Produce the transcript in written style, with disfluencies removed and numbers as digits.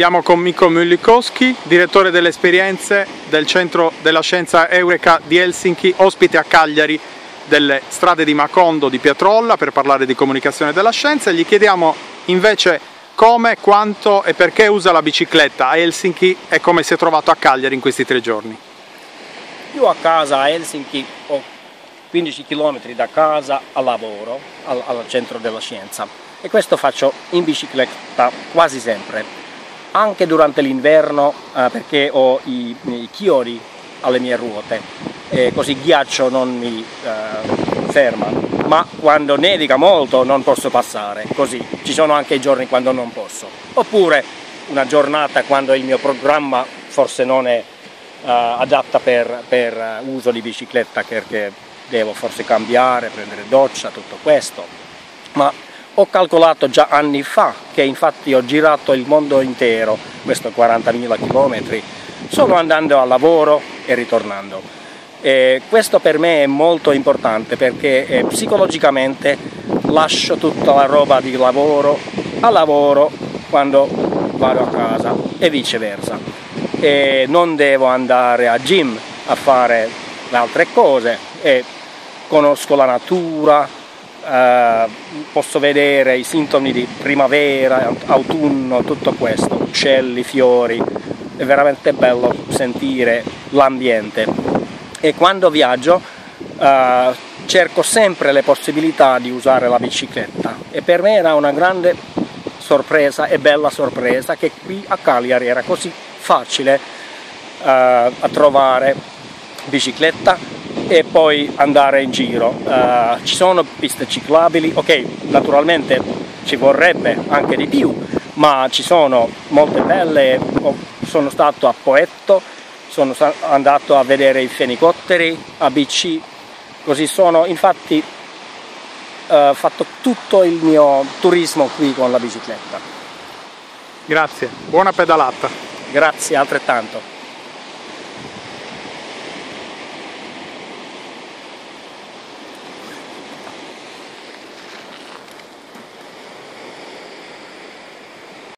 Siamo con Mikko Myllykoski, direttore delle esperienze del Centro della Scienza Eureka di Helsinki, ospite a Cagliari delle strade di Macondo di Pietrolla per parlare di comunicazione della scienza, e gli chiediamo invece come, quanto e perché usa la bicicletta a Helsinki e come si è trovato a Cagliari in questi 3 giorni. Io a casa a Helsinki ho 15 km da casa al lavoro, al Centro della Scienza, e questo faccio in bicicletta quasi sempre. Anche durante l'inverno perché ho i chiodi alle mie ruote, così il ghiaccio non mi ferma, ma quando nevica molto non posso passare, così ci sono anche i giorni quando non posso, oppure una giornata quando il mio programma forse non è adatta per uso di bicicletta, perché devo forse cambiare, prendere doccia, tutto questo. Ma ho calcolato già anni fa che infatti ho girato il mondo intero, questo 40.000 km, solo andando al lavoro e ritornando. E questo per me è molto importante perché psicologicamente lascio tutta la roba di lavoro al lavoro quando vado a casa e viceversa. E non devo andare a gym a fare le altre cose e conosco la natura. Posso vedere i sintomi di primavera, autunno, tutto questo, uccelli, fiori, è veramente bello sentire l'ambiente. E quando viaggio cerco sempre le possibilità di usare la bicicletta, e per me era una grande sorpresa e bella sorpresa che qui a Cagliari era così facile a trovare bicicletta e poi andare in giro. Ci sono piste ciclabili, ok, naturalmente ci vorrebbe anche di più, ma ci sono molte belle. Sono stato a Poetto, sono andato a vedere i fenicotteri, a BC, così sono infatti fatto tutto il mio turismo qui con la bicicletta. Grazie, buona pedalata. Grazie altrettanto.